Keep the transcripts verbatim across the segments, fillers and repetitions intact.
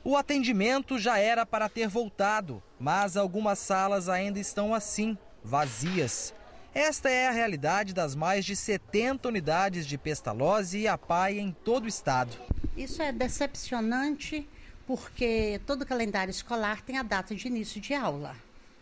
O atendimento já era para ter voltado, mas algumas salas ainda estão assim, vazias. Esta é a realidade das mais de setenta unidades de Pestalozzi e APAE em todo o estado. Isso é decepcionante porque todo calendário escolar tem a data de início de aula.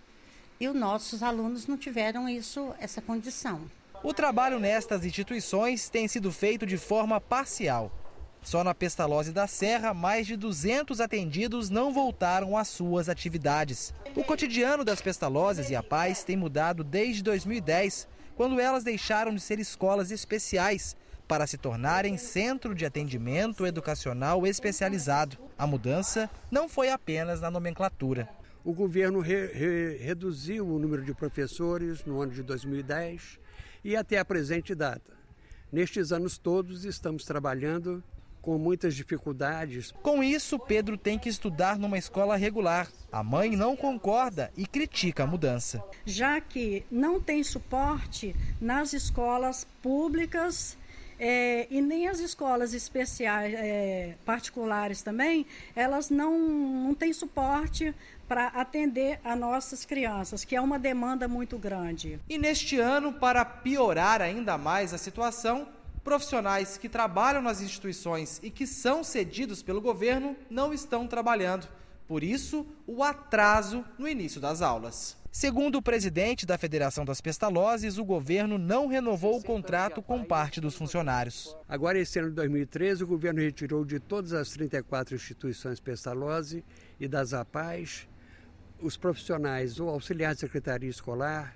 E os nossos alunos não tiveram isso, essa condição. O trabalho nestas instituições tem sido feito de forma parcial. Só na Pestalozzi da Serra, mais de duzentos atendidos não voltaram às suas atividades. O cotidiano das Pestalozzis e APAES tem mudado desde dois mil e dez, quando elas deixaram de ser escolas especiais para se tornarem centro de atendimento educacional especializado. A mudança não foi apenas na nomenclatura. O governo re, re, reduziu o número de professores no ano de dois mil e dez e até a presente data. Nestes anos todos estamos trabalhando com muitas dificuldades. Com isso, Pedro tem que estudar numa escola regular. A mãe não concorda e critica a mudança. Já que não tem suporte nas escolas públicas é, e nem as escolas especiais, é, particulares também, elas não, não têm suporte para atender a nossas crianças, que é uma demanda muito grande. E neste ano, para piorar ainda mais a situação, profissionais que trabalham nas instituições e que são cedidos pelo governo não estão trabalhando. Por isso, o atraso no início das aulas. Segundo o presidente da Federação das Pestalozzis, o governo não renovou o contrato com parte dos funcionários. Agora, esse ano de dois mil e treze, o governo retirou de todas as trinta e quatro instituições Pestalozzi e das APAES os profissionais, o auxiliar de secretaria escolar,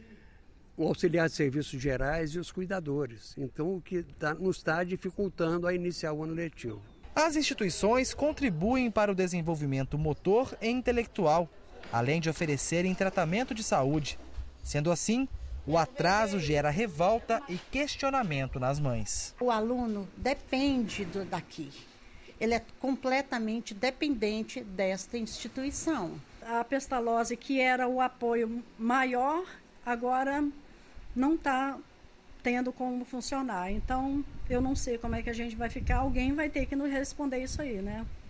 o auxiliar de serviços gerais e os cuidadores. Então, o que tá, nos está dificultando a iniciar o ano letivo. As instituições contribuem para o desenvolvimento motor e intelectual, além de oferecerem tratamento de saúde. Sendo assim, o atraso gera revolta e questionamento nas mães. O aluno depende do, daqui. Ele é completamente dependente desta instituição. A Pestalozzi, que era o apoio maior, agora não está tendo como funcionar. Então, eu não sei como é que a gente vai ficar. Alguém vai ter que nos responder isso aí, né?